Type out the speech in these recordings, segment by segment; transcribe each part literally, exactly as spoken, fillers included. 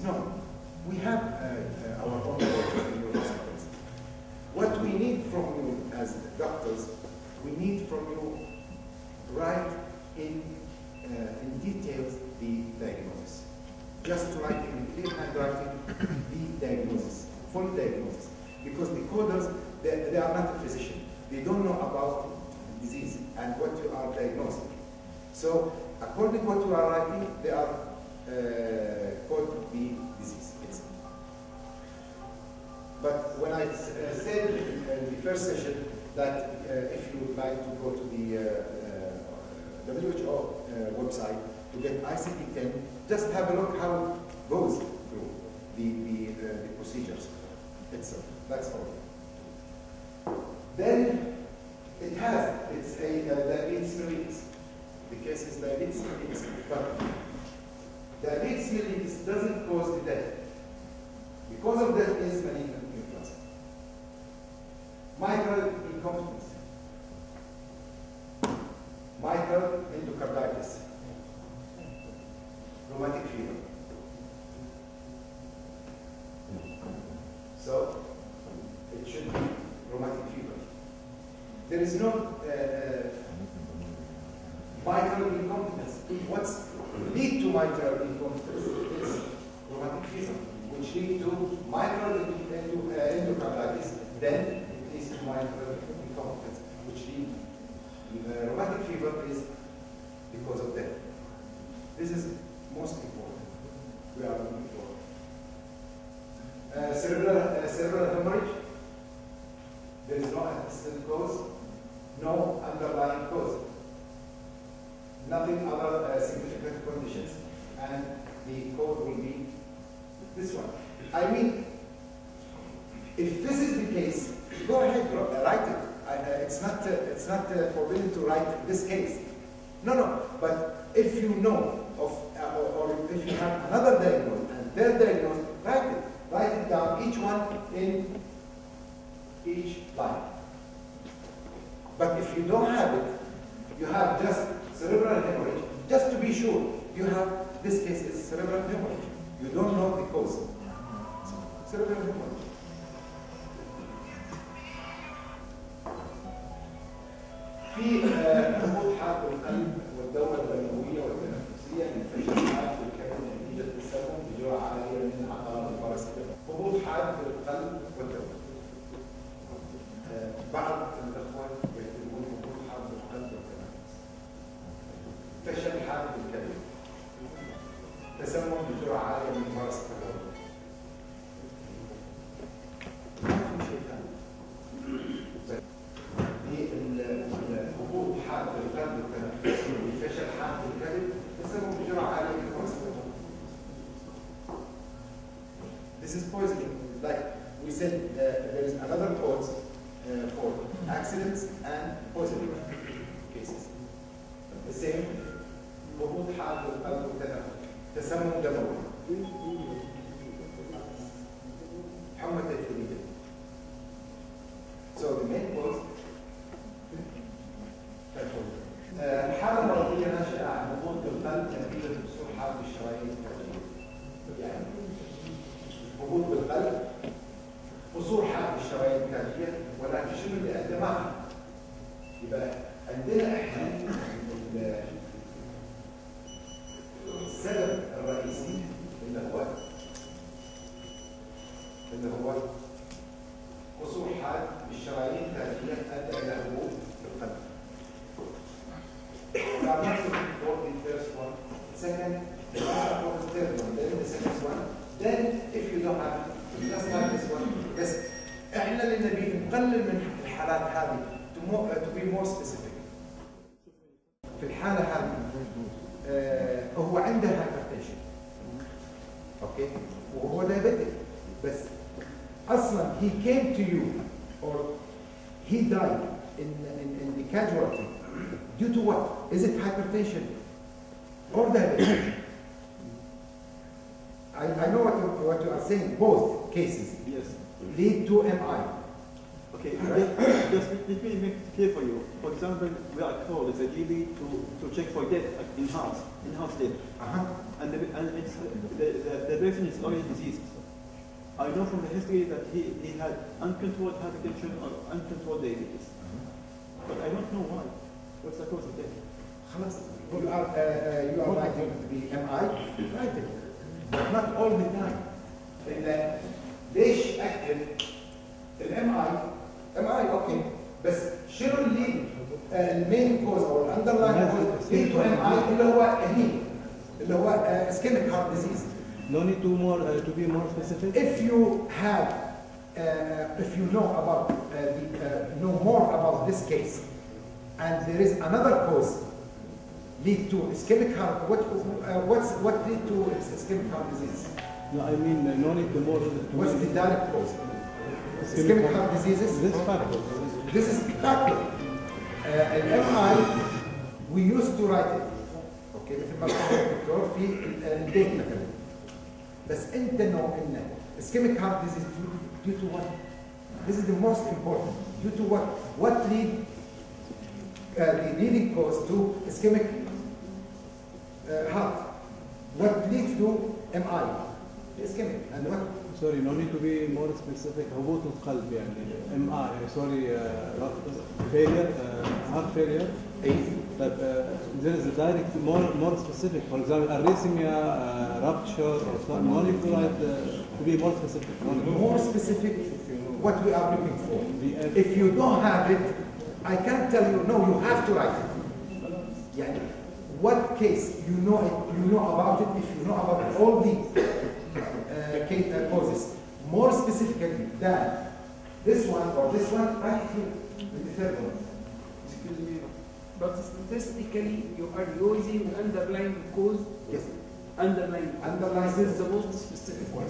known. We have uh, uh, our own hospitals. What we need from you as doctors, we need from you write in, uh, in details the diagnosis. Just write in clear handwriting the diagnosis, full diagnosis. Because the coders, they, they are not a physician. They don't know about disease and what you are diagnosing. So, according to what you are writing, they are uh, called the disease itself. But when I uh, said in the first session that uh, if you would like to go to the uh, uh, W H O uh, website to get I C D ten, just have a look how it goes through the, the, uh, the procedures itself. That's all. Then it has, it's a uh, diabetes mellitus. The case is diabetes mellitus. But diabetes mellitus doesn't cause the death. The cause of death is malignant neoplasm. Mitral incompetence. Mitral endocarditis. Rheumatic fever. So, it should be rheumatic fever. There is no uh, mitral incompetence. What's lead to mitral incompetence is rheumatic fever, which lead to mitral endocarditis. Then it leads to mitral incompetence, which lead uh, rheumatic fever is because of death. This is most important. We are looking for uh, cerebral uh, cerebral hemorrhage. There is no antecedent cause, no underlying cause, nothing other uh, significant conditions, and the code will be this one. I mean, if this is the case, go ahead, write it. I, uh, it's not, uh, it's not uh, forbidden to write this case. No, no, but if you know of, uh, or, or if you have another diagnosis and their diagnosis, write it. Write it down, each one in each line. But if you don't have it, you have just cerebral hemorrhage, just to be sure, you have, this case is cerebral hemorrhage. You don't know the cause. Cerebral hemorrhage. في هبوط حاد القلب والدورة الدموية والتنفسية من فشل حاد في الكبد نتيجة تسمم بجرعة عالية من عقارب الباراسيتامول. هبوط حاد في القلب والدورة. بعض الأخوة يكتبون هبوط حاد في القلب والتنفس. فشل حاد في الكبد. تسمم بجرعة عالية من الباراسيتامول. ما في شيء ثاني. هبوط حاد في القلب والتنفس وفشل حاد في الكبد تسمم بجرعة عالية من الباراسيتامول. This is poisoning. Like we said, uh, there is another cause uh, for accidents and poisoning cases. The same, هبوط حاد في القلب والتنفس، تسمم دموي، حمى تدفئية. So the main cause حالة مرضية ناشئة عن هبوط بالقلب نتيجة وصول حاد بالشرايين الكبدية. يعني هبوط بالقلب، وصول حاد بالشرايين الكبدية، ولكن شنو اللي أدى معها؟ يبقى عندنا احنا السبب الرئيسي اللي هو اللي هو وصول حاد بالشرايين الكبدية أدى إلى هبوط بالقلب. We are not looking for the first one. Second, the for the third one, then the second one. Then, if you don't have it, just like this one. Yes, احنا اللي نبي نقلل من الحالات هذه to, more, uh, to be more specific. في الحالة هذه آه هو عنده hypertension. اوكي؟ وهو diabetic. بس اصلا he came to you or he died in, in, in the casualty. Due to what? Is it hypertension or diabetes? I, I know what you, what you are saying. Both cases yes. lead to M I. Okay, just let me make it clear for you. For example, we are called as a G B to, to check for death in-house, in-house death. Uh-huh. And, the, and it's, the, the, the person is already diseased. I know from the history that he, he had uncontrolled hypertension or uncontrolled diabetes. But I don't know why. What's the cause of death? You are, uh, uh, you are writing the M I, write it. But not all the time. إن ليش أكتب الام اي ام اي اوكي بس شنو اللي المين كوز او الاندرلاين كوز ليد تو ام اي اللي هو هني اللي هو اسكيميك هارت ديزيز. No need to more uh, to be more specific. If you have, uh, if you know about uh, the, uh, know more about this case, and there is another cause lead to ischemic heart. What uh, what's what lead to ischemic heart disease? No, I mean uh, no need to more. To what's the direct cause? Ischemic heart diseases. This factor. This is factor. Uh, an M I we used to write it. Okay, مثل ما قال الدكتور في الديت مثلا. بس انت نو ان ischemic heart disease due, due to what? This is the most important. Due to what? What lead uh, the leading cause to ischemic uh, heart? What leads to M I? Ischemic and what? Sorry, no need to be more specific. هبوط القلب يعني M I sorry uh, failure uh, heart failure. But uh, there is a direct more more specific. For example, arrhythmia, uh, rupture, or something. No need to write uh, to be more specific. More specific. What we are looking for. If you don't have it, I can't tell you. No, you have to write it. يعني what case you know it, you know about it. If you know about it, all the uh, case, uh, causes more specifically than this one or this one, write it here with the third one. Excuse me. But statistically, you are using underlying cause. Yes. Underlying. Underlying. This is the most specific one.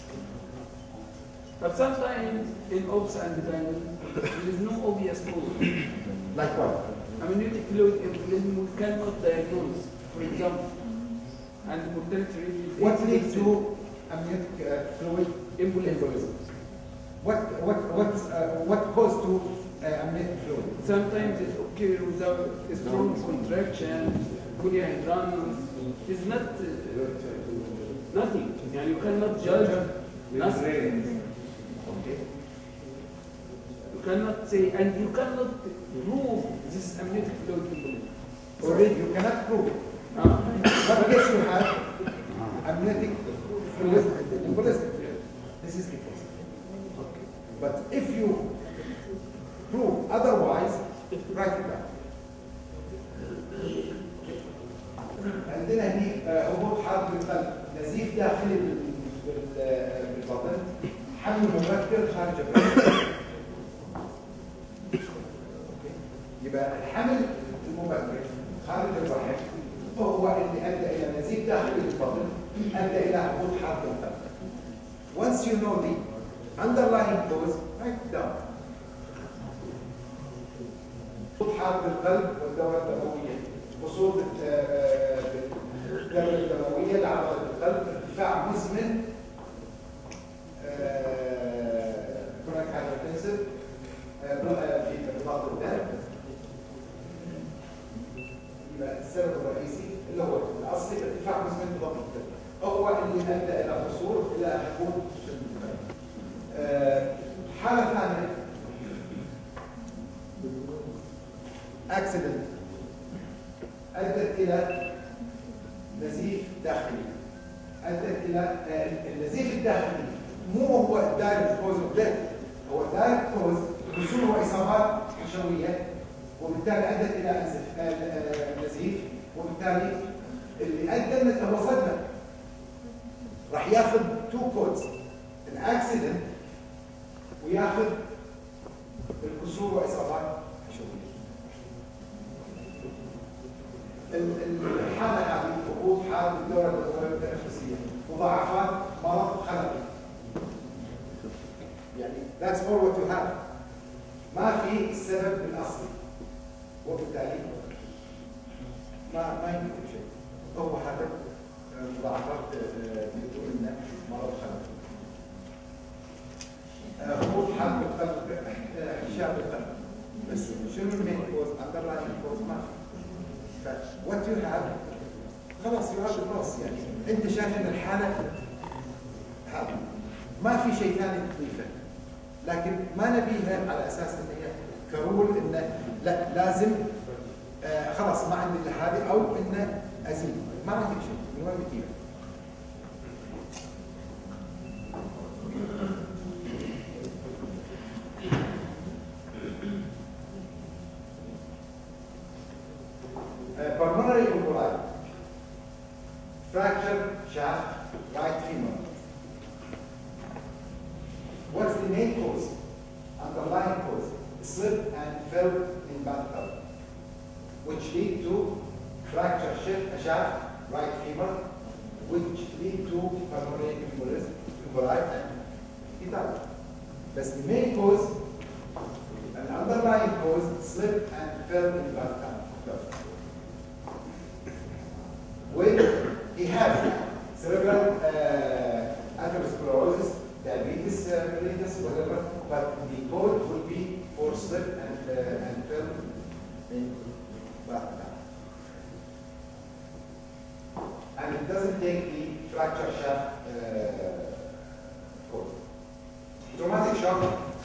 But sometimes in ops and diamonds, there is no obvious cause. Like what? Amniotic fluid embolism we cannot diagnose, for example, and mortality rate is What leads to amniotic uh, fluid embolism? What what what uh, what caused to uh, amniotic fluid? Sometimes it occurs without a strong contraction, polyhydramnios. It's not uh, nothing. Yani you cannot judge nothing. Okay. You cannot say, and you cannot prove this amniotic fluid embolism. Already you cannot prove it. Ah. But guess you have amniotic fluid embolism. This is the case. Okay. But if you prove otherwise, write it down. عندنا هني هبوط حاد بالقلب، نزيف داخلي بالبطن، حمل مبكر خارج الرحم. يبقى الحمل المبكر خارج الرحم هو اللي ادى الى نزيف داخلي بالبطن، ادى الى هبوط حاد بالقلب. Once you know the underlying cause, write it down. هبوط حاد بالقلب والدورة الدموية. وصول الدورة الدموية لعضلة القلب، ارتفاع مزمن، كرونيك هايبرتنسيف في ضغط الدم. يبقى السبب الرئيسي اللي هو الاصلي ارتفاع مزمن في ضغط الدم هو اللي ادى الى وصول الى هبوط القلب. حالة ثانية اكسيدنت أدت إلى نزيف داخلي، أدت إلى النزيف الداخلي مو هو الدايركت كوز اوف ديث، هو الدايركت كوز وصول وإصابات حشوية، وبالتالي أدت إلى نزيف، وبالتالي اللي أدى هو صدمة. راح ياخذ تو كودز، الأكسيدنت وياخذ الكسور وإصابات حشوية. الحالة هذه هبوط حالة الدورة الدموية التنفسية، مضاعفات مرض خلقي. يعني that's all what you have. ما في السبب الأصلي، وبالتالي ما ما يمكن شيء. هو هذا مضاعفات بتقول إنه مرض خلقي. هبوط حالة القلب شايف ان الحاله هذه ما في شيء ثاني تضيفه، لكن ما نبيها على اساس ان هي كرول انه لا لازم آه خلاص ما عندي الا هذه، او انه ازيد، ما عندك شيء، من وين بتجيبه؟ Uh, pulmonary emboli, fracture shaft, right femur. What's the main cause? Underlying cause, slip and fell in bathtub, which lead to fracture shift, shaft, right femur, which lead to pulmonary embolism, emboli and death. That's the main cause. An underlying cause, slip and fell in bathtub. When he has cerebral uh, atherosclerosis, diabetes, uh, mellitus, whatever, but the code will be for slip and, uh, and fell in bathtub. And it doesn't take the fracture shaft uh, code. Traumatic shock,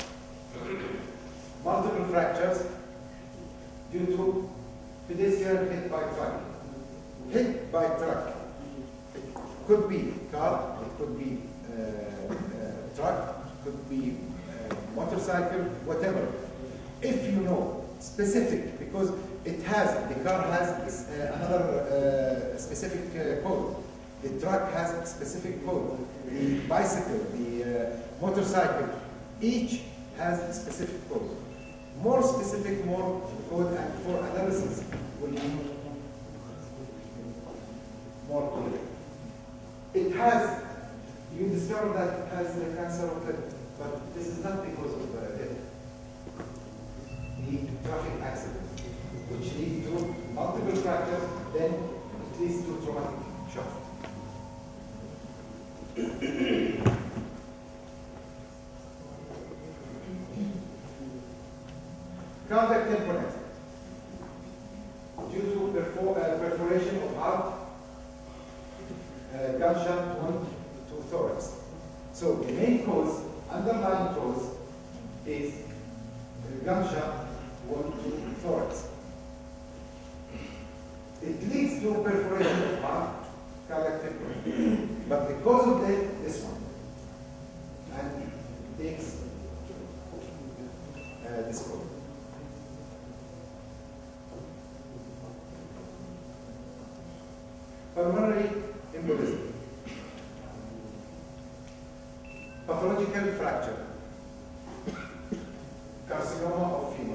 multiple fractures due to pedestrian hit by truck. Hit by truck. It could be car, it could be uh, uh, truck, could be uh, motorcycle, whatever. If you know specific, because it has, the car has uh, another uh, specific uh, code. The truck has a specific code. The bicycle, the uh, motorcycle, each has a specific code. More specific, more code, and for analysis will be more clear. It has, you discover that it has the cancer of the, but this is not because of uh, death. The traffic accident, which leads to multiple fractures, then it leads to traumatic shock. Cardiac tamponade, due to perfor uh, perforation of heart, Uh, gunshot wound to thorax. So the main cause, underlying cause, is the gunshot wound to thorax. It leads to perforation of heart, cardiac tamponade. But the cause of death, this one, and it takes uh, this code. Pulmonary embolism, pathological fracture, carcinoma of femur.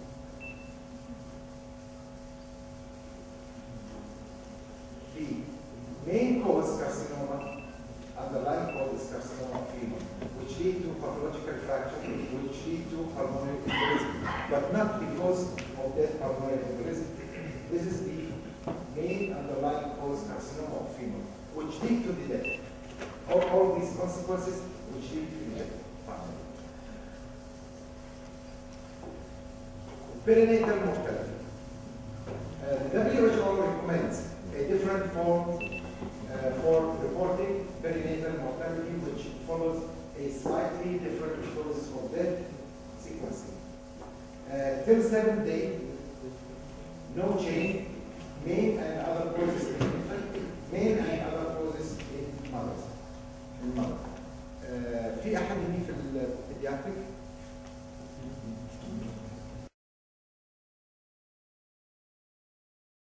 The main cause carcinoma, underlying cause is carcinoma of femur, which lead to pathological fracture, which lead to pulmonary embolism, but not because of that pulmonary embolism. This is the main underlying cause, carcinoma of femur, which lead to the death. All, all these consequences which lead to the death. Perinatal mortality. Uh, the W H O recommends a different form uh, for reporting perinatal mortality, which follows a slightly different causes of death sequencing. Uh, till seven days, no change. Main and other causes